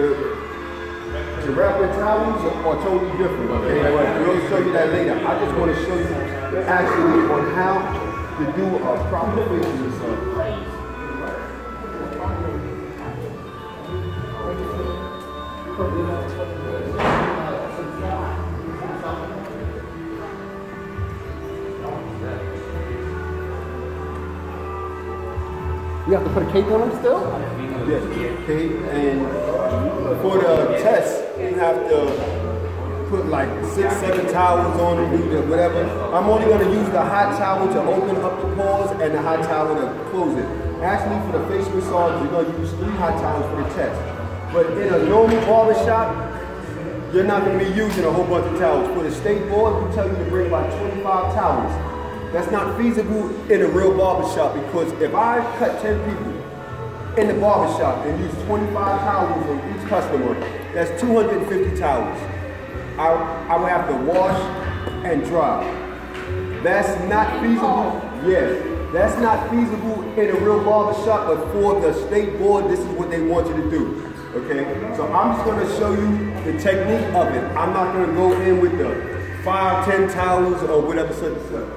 The wrapper towels are totally different. Okay, we'll show you that later. I just want to show you actually on how to do a proper facial massage. You have to put a cape on them still? Yes, cape. And for the test, you have to put like 6, 7 towels on them, do whatever. I'm only going to use the hot towel to open up the pores and the hot towel to close it. Actually, for the face massage, you're going to use 3 hot towels for the test. But in a normal barber shop, you're not going to be using a whole bunch of towels. For the state board, we tell you to bring about 25 towels. That's not feasible in a real barbershop because if I cut 10 people in the barbershop and use 25 towels on each customer, that's 250 towels. I would have to wash and dry. That's not feasible. Yes, that's not feasible in a real barbershop, but for the state board, this is what they want you to do. Okay, so I'm just going to show you the technique of it. I'm not going to go in with the 5, 10 towels or whatever such and such.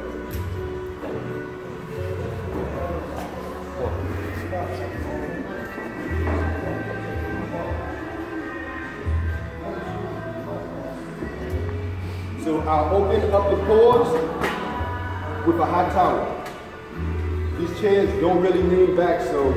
So I'll open up the pores with a hot towel. These chairs don't really lean back, so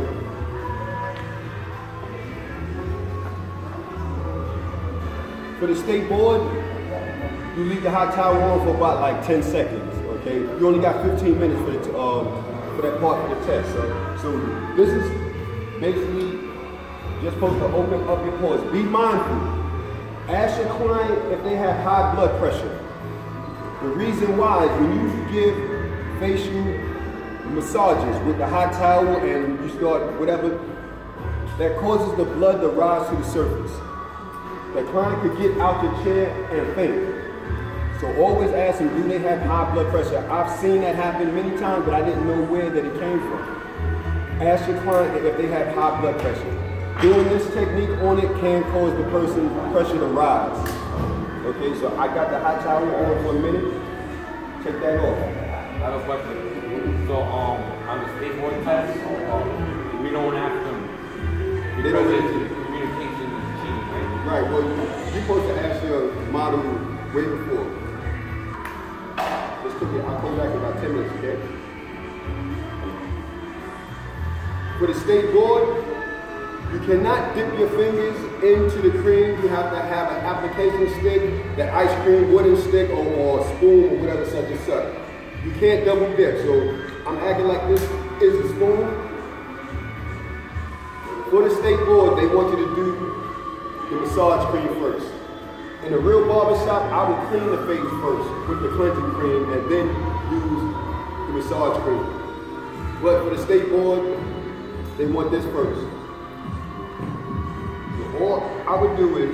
for the state board, you leave the hot towel on for about like 10 seconds, okay? You only got 15 minutes for that part of the test. So this is basically just supposed to open up your pores. Be mindful. Ask your client if they have high blood pressure. The reason why is when you give facial massages with the hot towel and you start whatever, that causes the blood to rise to the surface. The client could get out the chair and faint. So always ask them, do they have high blood pressure? I've seen that happen many times, but I didn't know where that it came from. Ask your client if they have high blood pressure. Doing this technique on it can cause the person's pressure to rise. Okay, so I got the hot towel on for a minute. Take that off. I have a question. So on the state board test, we don't have them because communication is cheating, right? Right, well, you're supposed to ask your model way before. Just took it, I'll come back in about 10 minutes, okay? For the state board, you cannot dip your fingers into the cream. You have to have an application stick, that ice cream wooden stick or spoon or whatever such and such. You can't double dip. So I'm acting like this is a spoon. For the state board, they want you to do the massage cream first. In a real barbershop, I would clean the face first with the cleansing cream and then use the massage cream. But for the state board, they want this first. All I would do is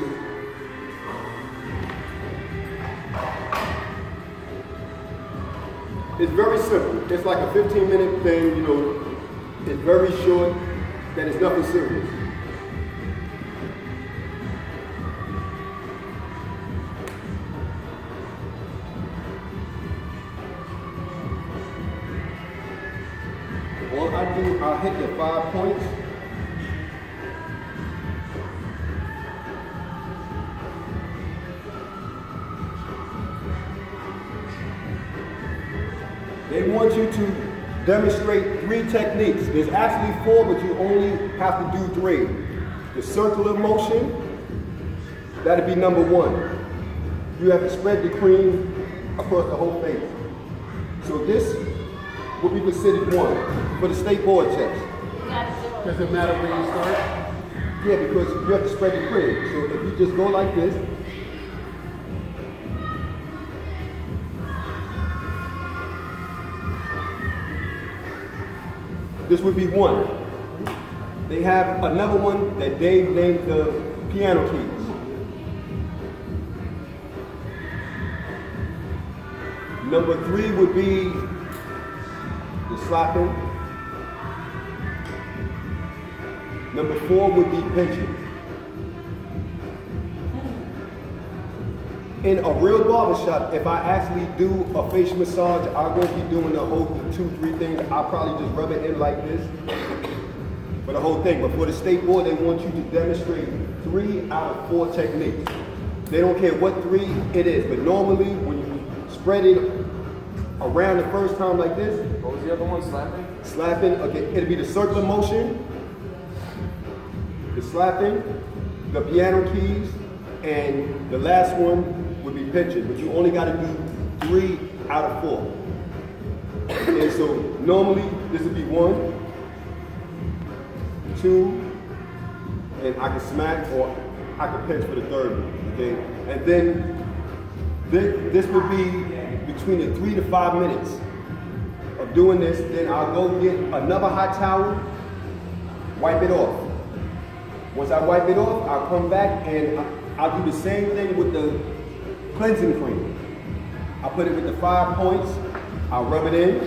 it's very simple. It's like a 15-minute thing, you know. It's very short, that is nothing serious. All I do, I'll hit the 5 points. They want you to demonstrate 3 techniques. There's actually 4, but you only have to do 3. The circular motion, that'll be number 1. You have to spread the cream across the whole face. So this will be considered 1 for the state board test. Does it matter where you start? Yeah, because you have to spread the cream. So if you just go like this, this would be 1. They have another one that Dave named the piano keys. Number 3 would be the slapping. Number 4 would be pinching. In a real barbershop, if I actually do a facial massage, I won't be doing the whole 2-3 things. I'll probably just rub it in like this for the whole thing. But for the state board, they want you to demonstrate 3 out of 4 techniques. They don't care what 3 it is, but normally when you spread it around the first time like this. What was the other one, slapping? Slapping, okay, it'll be the circular motion, the slapping, the piano keys, and the last one would be pinching, but you only got to do 3 out of 4. And so normally this would be 1, 2, and I can smack or I can pinch for the 3rd one, okay? And then this would be between the 3 to 5 minutes of doing this. Then I'll go get another hot towel, wipe it off. Once I wipe it off, I'll come back and I'll do the same thing with the cleansing cream. I'll put it with the 5 points. I'll rub it in.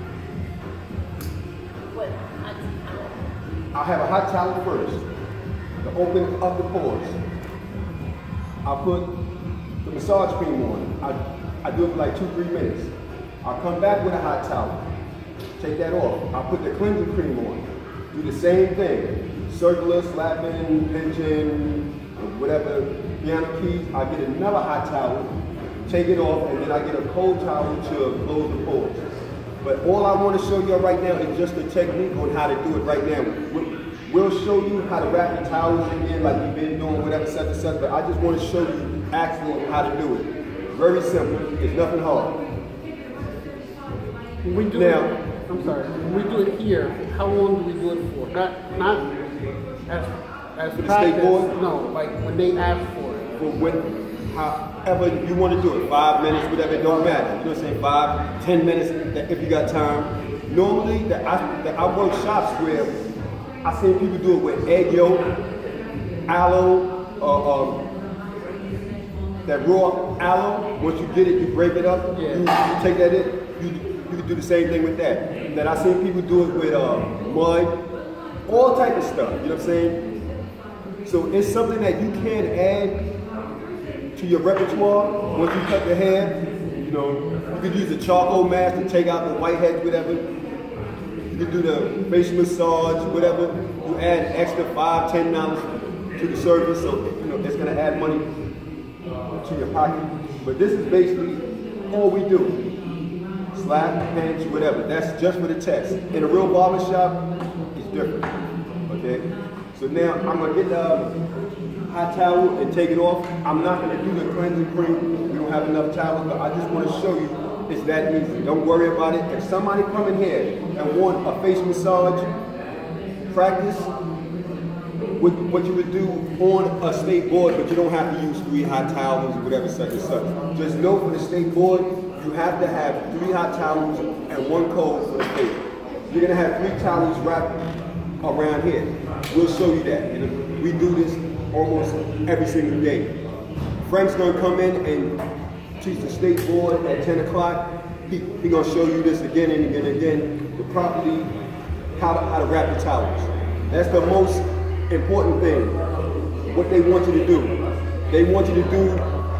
I'll have a hot towel first to open up the pores. I'll put the massage cream on. I do it for like 2-3 minutes. I'll come back with a hot towel. Take that off. I'll put the cleansing cream on. Do the same thing. Circular, slapping, pinching, whatever, piano keys. I get another hot towel, take it off, and then I get a cold towel to close the pores. But all I want to show you right now is just the technique on how to do it right now. We'll show you how to wrap the towels again like we've been doing, whatever, such and such, but I just want to show you actually how to do it. Very simple. It's nothing hard. When we do when we do it here, how long do we do it for? Not as For the practice, state board? no, like when they ask for it. For however you want to do it, 5 minutes, whatever, it don't matter. You know what I'm saying? 5, 10 minutes if you got time. Normally, I work shops where I seen people do it with egg yolk, aloe, that raw aloe. Once you get it, you break it up. Yeah. You take that in. You can do the same thing with that. Then I seen people do it with mud, all type of stuff. You know what I'm saying? So it's something that you can add to your repertoire once you cut the hair. You know, you could use a charcoal mask to take out the whiteheads, whatever. You could do the facial massage, whatever. You add extra $5, $10 to the service, so you know it's gonna add money to your pocket. But this is basically all we do. Slap, pinch, whatever. That's just for the test. In a real barbershop, it's different. Okay? So now I'm gonna get the hot towel and take it off. I'm not gonna do the cleansing cream. We don't have enough towels, but I just wanna show you it's that easy. Don't worry about it. If somebody come in here and want a face massage practice, what you would do on a state board, but you don't have to use 3 hot towels or whatever such and such. Just know for the state board, you have to have 3 hot towels and 1 cold for the face. You're gonna have 3 towels wrapped around here. We'll show you that. And we do this almost every single day. Frank's gonna come in and teach the state board at 10 o'clock. He gonna show you this again and again and again, the properly, how to wrap the towels. That's the most important thing, what they want you to do. They want you to do,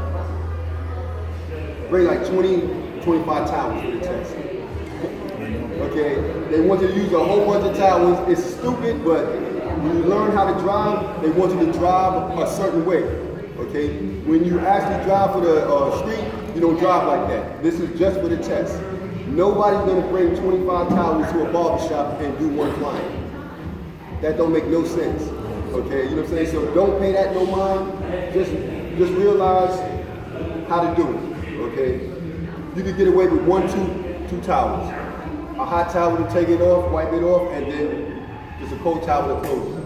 bring like 20, 25 towels for the test. Okay, they want you to use a whole bunch of towels. It's stupid, but when you learn how to drive, they want you to drive a certain way. Okay, when you actually drive for the street, you don't drive like that. This is just for the test. Nobody's gonna bring 25 towels to a barbershop and do 1 client. That don't make no sense. Okay, you know what I'm saying? So don't pay that no mind. Just realize how to do it. Okay, you can get away with 1, 2 towels. A hot towel to take it off, wipe it off, and then just a cold towel to close it.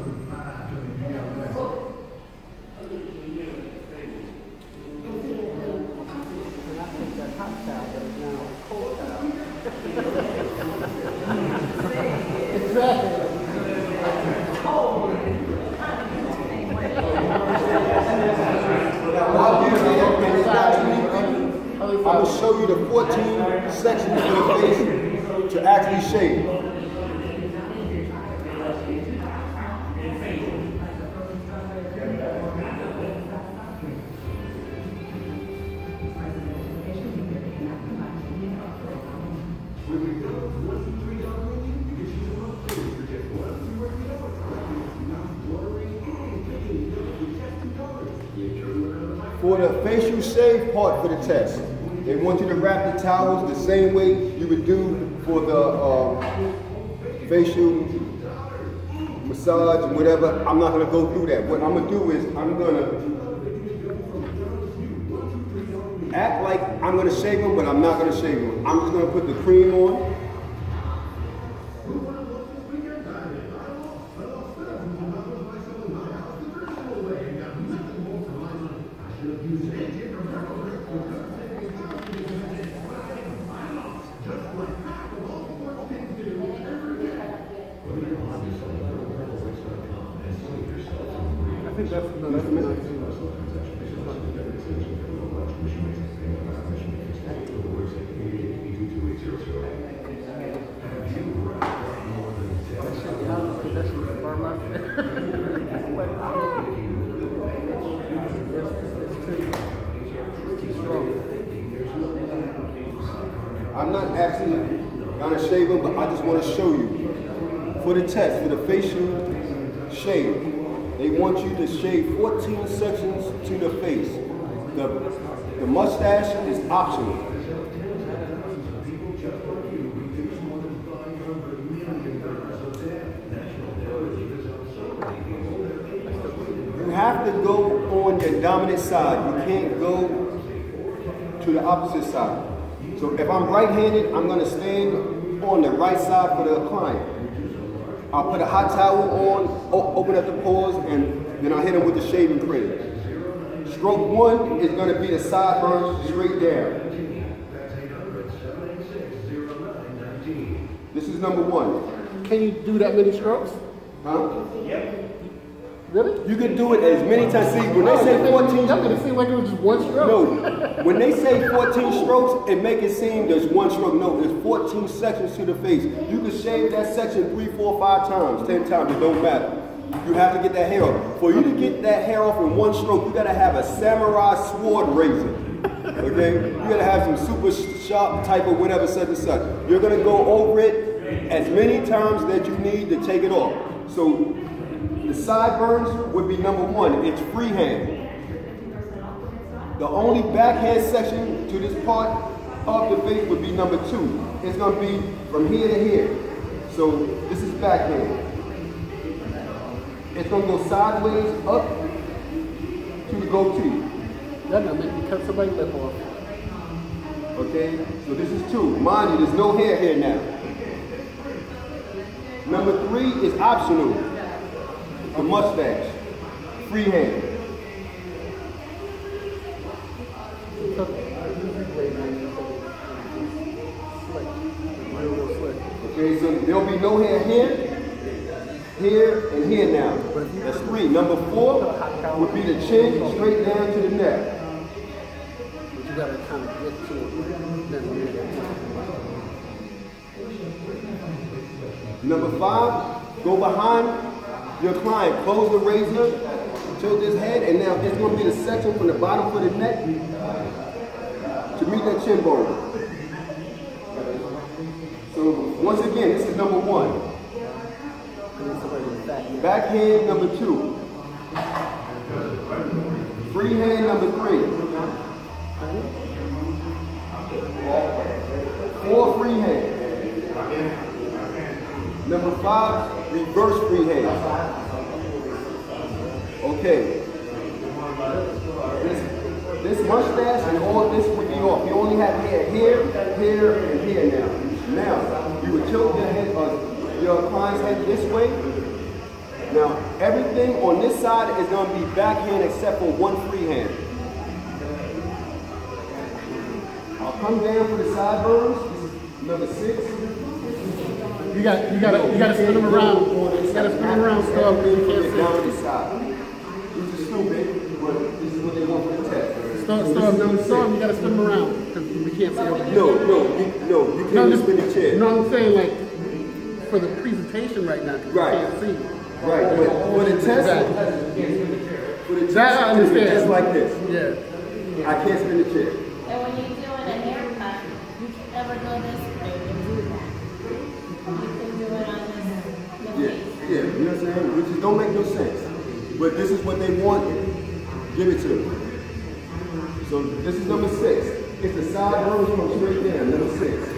I will show you the 14 sections of the face to actually shave. For the facial shave part for the test, they want you to wrap the towels the same way you would do for the facial massage and whatever. I'm not going to go through that. What I'm going to do is I'm going to act like I'm going to shave them, but I'm not going to shave them. I'm just going to put the cream on. I think that's I'm not actually going to shave them, but I just want to show you. For the test, for the facial shave, they want you to shave 14 sections to the face. The mustache is optional. You have to go on your dominant side. You can't go to the opposite side. So if I'm right-handed, I'm going to stand on the right side for the client. I'll put a hot towel on, open up the pores, and then I'll hit him with the shaving cream. Stroke 1 is going to be the sideburns straight down. This is number 1. Can you do that many strokes? Huh? Yep. Really? You can do it as many times. See, when they say 14, that made it seem like it was just one stroke. no, when they say 14 strokes, it make it seem there's one stroke. No, there's 14 sections to the face. You can shave that section 3, 4, 5 times, 10 times, it don't matter. You have to get that hair off. For you to get that hair off in one stroke, you gotta have a samurai sword razor. Okay? You gotta have some super sharp type of whatever, such and such. You're gonna go over it as many times that you need to take it off. So the sideburns would be number 1. It's freehand. The only backhand section to this part of the face would be number 2. It's going to be from here to here. So this is backhand. It's going to go sideways up to the goatee. That doesn't make me cut somebody's lip off. Okay, so this is 2. Mind you, there's no hair here now. Number 3 is optional. A mustache, freehand. Okay, so there'll be no hair here, here, and here now. That's 3. Number 4 would be the chin straight down to the neck. But you gotta kind of get to it. Number 5, go behind your client, close the razor, tilt his head, and now it's going to be the section from the bottom of the neck to meet that chin bone. So once again, this is number 1. Backhand number 2. Freehand number 3. 4 freehand. Number 5, reverse freehand. Okay. This mustache and all this would be off. You only have hair here, here, and here now. Now, you would tilt your head, your client's head this way. Now, everything on this side is going to be backhand except for 1 freehand. I'll come down for the sideburns. This is number 6. You gotta spin them around. You gotta spin them around so you can't see. Down this side. This is stupid, but this is what they want for the test. Storm, you gotta spin them around because we can't see over here. No, you can't just spin the chair. No, I'm saying like for the presentation right now, because Right. you can't see. Right, but for the test, That I understand. just like this. Yeah. I can't spin the chair. And when you're doing a haircut, you can never go this way and do that. You can do it on the Yeah, face. you know what I'm saying? Which is, don't make no sense. But this is what they want, give it to them. So this is number 6. It's the sideburns from straight down, number 6.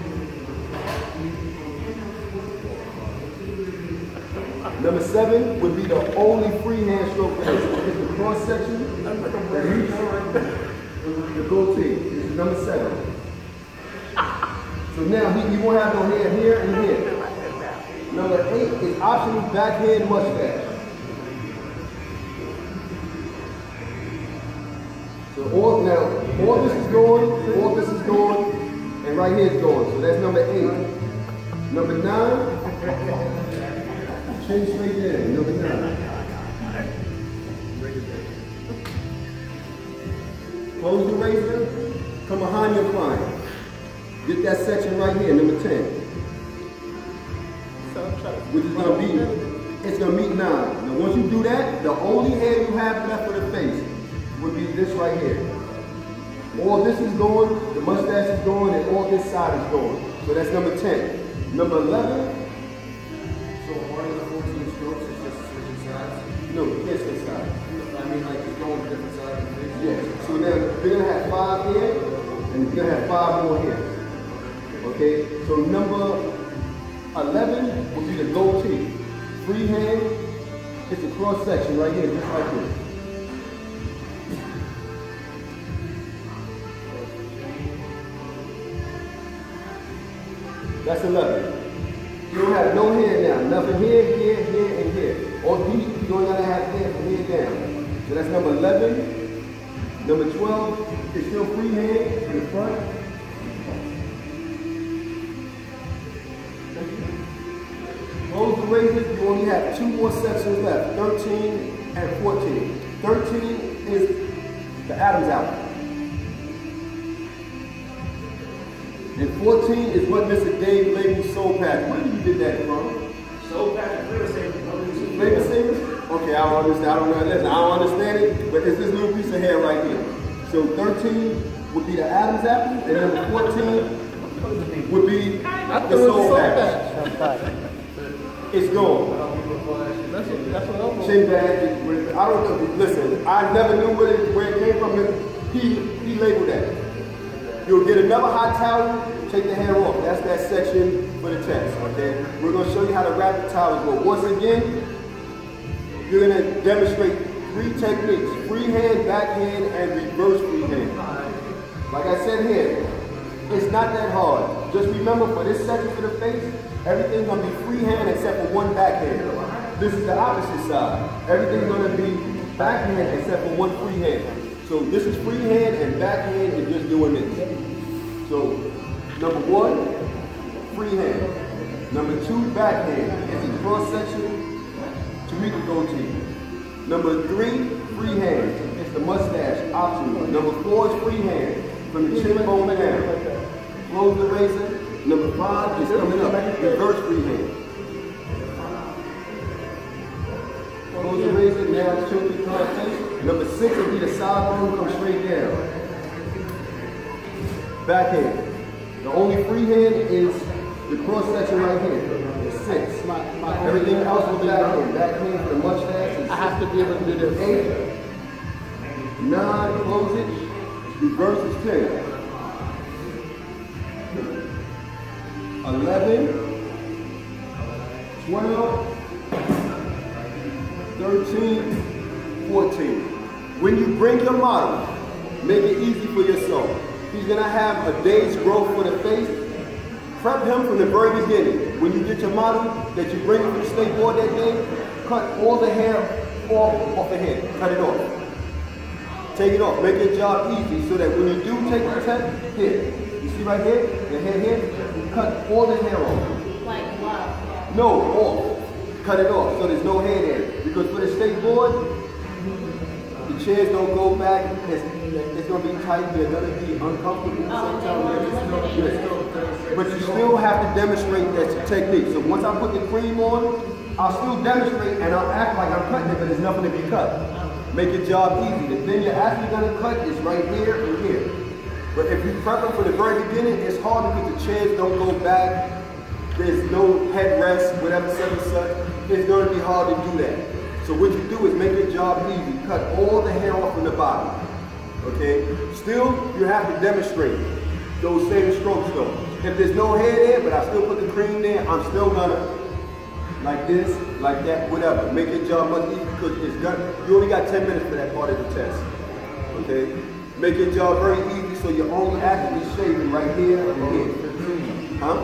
Number 7 would be the only freehand stroke for this. It's the cross section that meets the goatee. This is number 7. So now you won't have no hair here and here. Number 8 is optional backhand mustache. So all this is going, and right here is going. So that's number 8. Number 9, chin straight down. Number 9. Close the razor, come behind your client. Get that section right here, number 10. Which is gonna be, it's gonna meet 9. Now once you do that, the only hair you have left for the face would be this right here. All this is going, the mustache is going, and all this side is going. So that's number 10. Number 11. So part of the 14 strokes is just switching sides? No, you can't say side. I mean, like just going to different sides of the face? Yes. So now we're gonna have 5 here, and we're gonna have 5 more here. Okay. So number 11 will be the goatee. Freehand. It's a cross section right here, just like this. That's 11. You don't have no hair now. Nothing here, here, here, and here. Or deep, you don't gotta have hair from here down. So that's number 11. Number 12 is still freehand in the front. Close the razors, you only have 2 more sections left, 13 and 14. 13 is the Adam's apple. And 14 is what Mr. Dave labeled soul patch. Where did you get that from? Soul patch and flavor savers. Flavor savers? Okay, I don't understand. I don't know. Listen, I don't understand it, but it's this little piece of hair right here. So 13 would be the Adam's apple, and then 14 would be the soul patch. It's gone. That's what I'm Chin badge. I don't know. Listen, I never knew where it came from. He labeled that. You'll get another hot towel, take the hair off. That's that section for the test, okay? We're gonna show you how to wrap the towels. But once again, you're gonna demonstrate 3 techniques: freehand, backhand, and reverse freehand. Like I said here, it's not that hard. Just remember, for this section for the face, everything's gonna be freehand except for one backhand. This is the opposite side. Everything's gonna be backhand except for one freehand. So this is freehand and backhand is just doing this. So number 1, freehand. Number 2, backhand. It's a cross section to meet the goatee. Number 3, freehand. It's the mustache, optional. Number 4 is freehand, from the chin bone down. Close the razor. Number 5 is coming up, reverse freehand. Close the razor, now it's children's face. Number 6 will be the sideburn, come straight down. Backhand. The only freehand is the cross section right here. It's 6. Everything else will be backhand. Backhand for the mustache. I have to be able to do this. 8, 9, close it. Reverse is 10. 11, 12, 13, 14. When you bring your model, make it easy for yourself. He's gonna have a day's growth for the face. Prep him from the very beginning. When you get your model that you bring from the state board that day, cut all the hair off the head. Cut it off. Take it off. Make your job easy so that when you do take the test, here. You see right here? The hair here? Cut all the hair off. Like what? No, off. Cut it off so there's no hair there. Because for the state board, the chairs don't go back. It's going to be tight. They're going to be uncomfortable. But you still have to demonstrate that technique. So once I put the cream on, I'll still demonstrate and I'll act like I'm cutting it, but there's nothing to be cut. Make your job easy. The thing you're actually going to cut is right here and here. But if you prep them from the very beginning, it's hard because the chairs don't go back. There's no headrest, whatever such and such. It's going to be hard to do that. So what you do is make your job easy. Cut all the hair off from the bottom. Okay? Still, you have to demonstrate those same strokes though. If there's no hair there, but I still put the cream there, I'm still gonna, like this, like that, whatever. Make your job much easier because you only got 10 minutes for that part of the test. Okay? Make your job very easy so you're only actually shaving right here and here. Huh?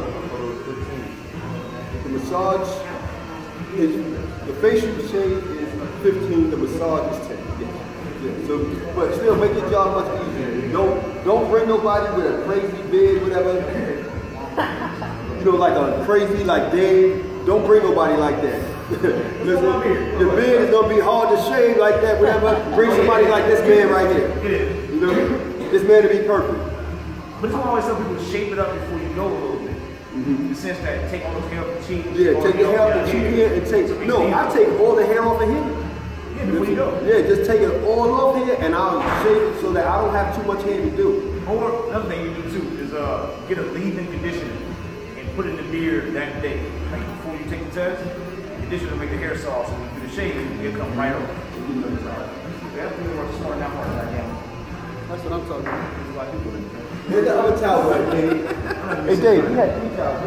The massage is, the facial shave is 15, the massage is 10. Yeah. So, but still make your job much easier. Don't bring nobody with a crazy beard, whatever. You know, like a crazy, like Dave. Don't bring nobody like that. Listen, your beard is gonna be hard to shave like that, whatever. Bring somebody like this man right here. You know, this man to be perfect. But it's always some people shape it up before you go a little bit. In the sense that take all the hair off the cheek. Yeah, take the hair off the cheek here and take. No, I take all the hair off of here. Yeah, before you go. Yeah, just take it all off here and I'll shave it so that I don't have too much hair to do. Or another thing you do too is get a leave-in conditioner and put it in the beard that day. Like before you take the test, the conditioner will make the hair soft, so when you do the shaving, it'll come right over. That's really worth smarting that part right now. That's what I'm talking about. Here's the other towel right there. Hey Dave, you had 3 towels.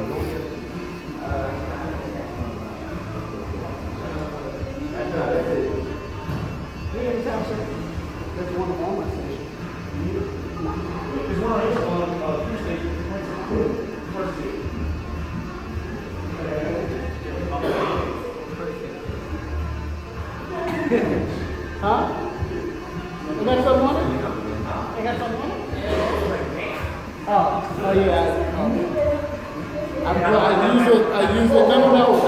There's one on my station. There's one on Tuesday. First day. Huh? You got some on it? You got some on it? Oh yeah. I use it. I use it. No. I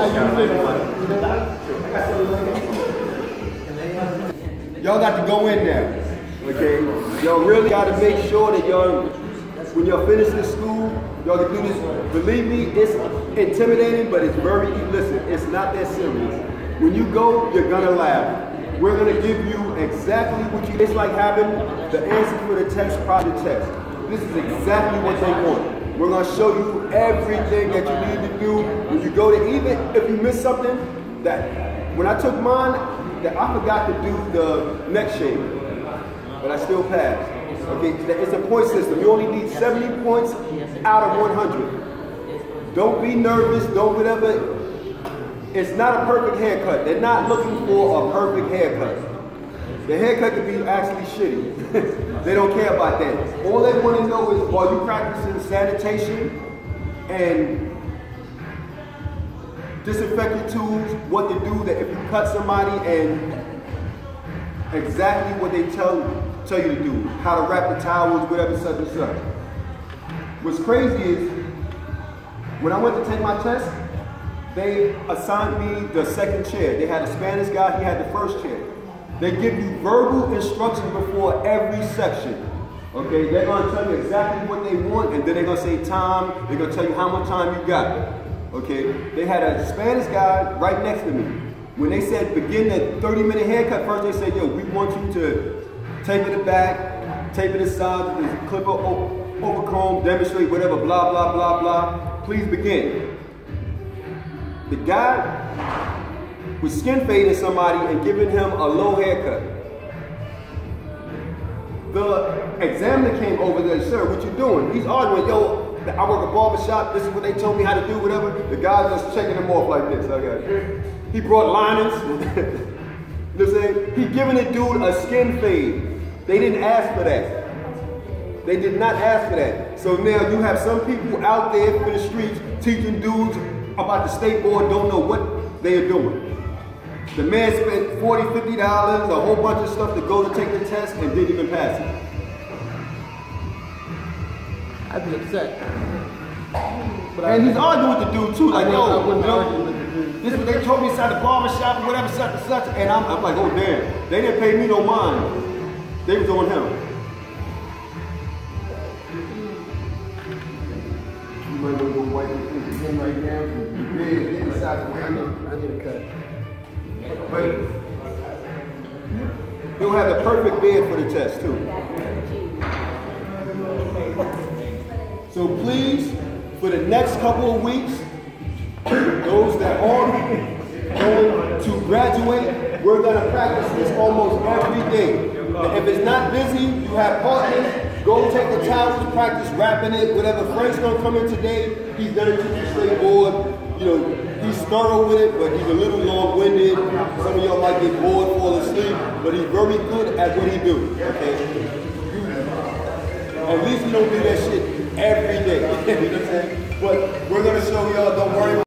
use it. Y'all got to go in now. Okay? Y'all really got to make sure that y'all, when y'all finish this school, y'all can do this. Believe me, it's intimidating, but it's very, listen, it's not that serious. When you go, you're gonna laugh. We're gonna give you exactly what you, it's like having the answer for the test, project test. This is exactly what they want. We're gonna show you everything that you need to do. When you go to, even if you miss something, that, when I took mine, that I forgot to do the neck shave, but I still passed. Okay, it's a point system. You only need 70 points out of 100. Don't be nervous, don't whatever. It's not a perfect haircut. They're not looking for a perfect haircut. The haircut could be actually shitty. They don't care about that. All they want to know is, are you practicing sanitation and disinfectant tools, what to do, that if you cut somebody, and exactly what they tell you to do, how to wrap the towels, whatever, such and such. What's crazy is, when I went to take my test, they assigned me the second chair. They had a Spanish guy, he had the first chair. They give you verbal instructions before every section. Okay, they're gonna tell you exactly what they want, and then they're gonna say time, they're gonna tell you how much time you got. Okay, they had a Spanish guy right next to me. When they said begin the 30-minute haircut, first they said, yo, we want you to taper the back, taper the sides, clip over comb, demonstrate whatever, blah, blah, blah, blah. Please begin. The guy was skin fading somebody and giving him a low haircut. The examiner came over there, sir, what you doing? He's arguing, yo, I work a barber shop, this is what they told me how to do, whatever. The guy's just checking him off like this. Okay. He brought liners. You know what I'm saying? He giving the dude a skin fade. They didn't ask for that. They did not ask for that. So now you have some people out there in the streets teaching dudes about the state board, don't know what they are doing. The man spent $40, $50, a whole bunch of stuff to go to take the test and didn't even pass it. I'd be upset. But and he's arguing with the dude too, like, yo, this is what they told me inside the barber shop, whatever, such and such. And I'm like, oh damn, they didn't pay me no mind. They was on him. You might want to go wipe your thing right now. I need a cut. But you'll have the perfect beard for the test too. So please, for the next couple of weeks, those that are going to graduate we're gonna practice this almost every day. And if it's not busy, you have partners, go take the towels, practice wrapping it, whatever. Frank's gonna come in today, he's gonna keep you straight board. You know, he's thorough with it, but he's a little long-winded. Some of y'all might get bored, fall asleep, but he's very good at what he do, okay? At least you don't do that shit every day. You know what I'm saying? But we're gonna show y'all, don't worry.